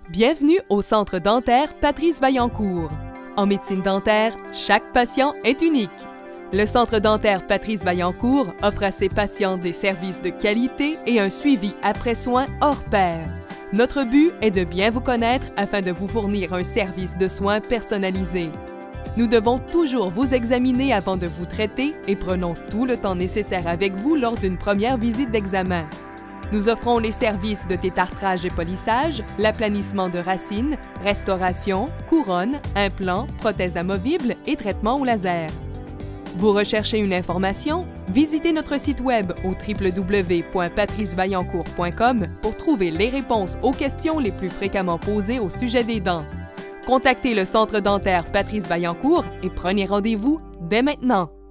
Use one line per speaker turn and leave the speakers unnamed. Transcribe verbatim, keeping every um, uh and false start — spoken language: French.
Bienvenue au Centre dentaire Patrice Vaillancourt. En médecine dentaire, chaque patient est unique. Le Centre dentaire Patrice Vaillancourt offre à ses patients des services de qualité et un suivi après soins hors pair. Notre but est de bien vous connaître afin de vous fournir un service de soins personnalisé. Nous devons toujours vous examiner avant de vous traiter et prenons tout le temps nécessaire avec vous lors d'une première visite d'examen. Nous offrons les services de détartrage et polissage, l'aplanissement de racines, restauration, couronne, implants, prothèses amovibles et traitements au laser. Vous recherchez une information? Visitez notre site web au w w w point patrice vaillancourt point com pour trouver les réponses aux questions les plus fréquemment posées au sujet des dents. Contactez le Centre dentaire Patrice Vaillancourt et prenez rendez-vous dès maintenant.